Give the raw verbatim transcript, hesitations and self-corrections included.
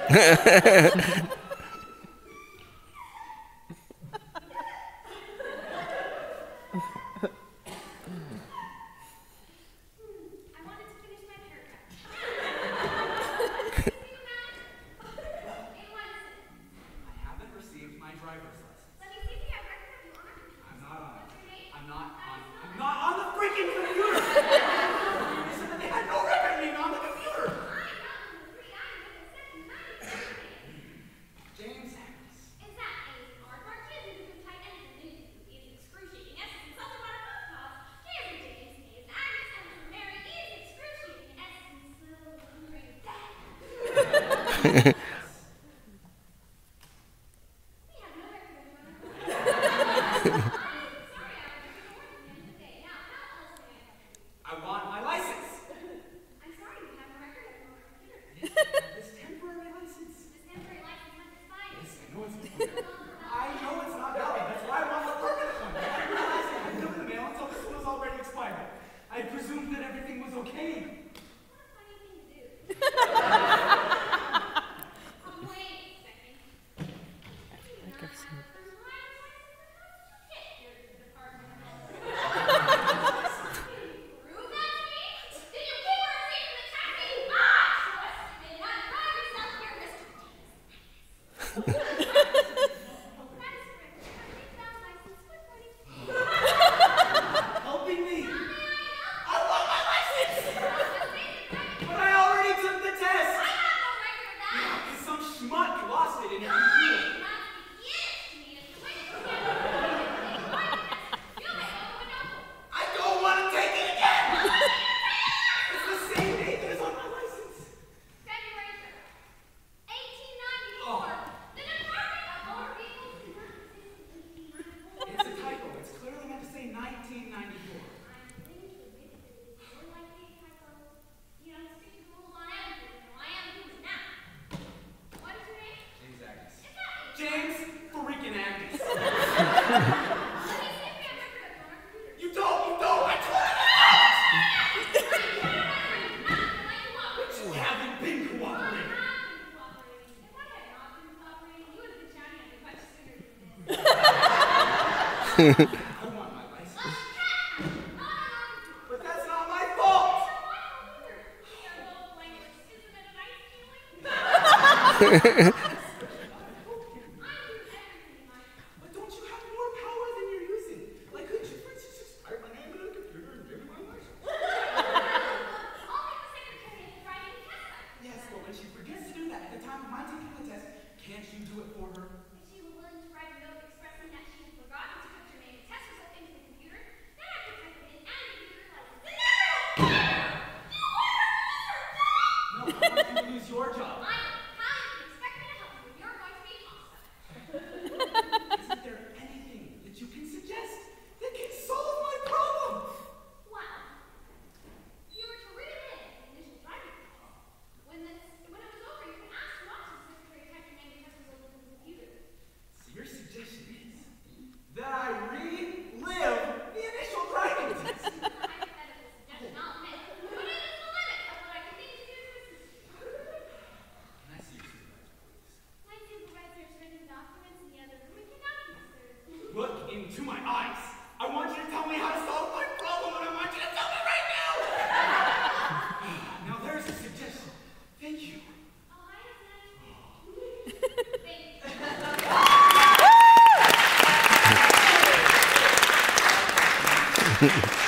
But that's not my fault! But don't you have more power than you're using? Like, couldn't you, for instance, just type my name in a computer and give me my license? Yes, but when she forgets to do that at the time of my taking the test, can't you do it for her? If she were willing to write a note expressing that she had forgotten to put your name and test result into the computer, then I could type it in and the computer realizes the never! You are a loser! No, I want you to lose your job. I know. How you can expect me to help you when you're going to be awesome? Isn't there anything that you can suggest that can solve my problem? Well, if you were to relive the initial driving test, when, this, when it was over, you could ask your office secretary to type your name and test result into the computer. So your suggestion is that I relive the initial driving test. Hypothetical suggestion, I'll admit. But it is the limit of what I can think to do to assist you. Can I see your supervisor, please? My supervisor is written documents in the other room. We cannot be disturbed. Look into my eyes. I want you to tell me how to solve my problem, and I want you to tell me right now. Now there's a suggestion. Thank you. Oh, I have Thank you.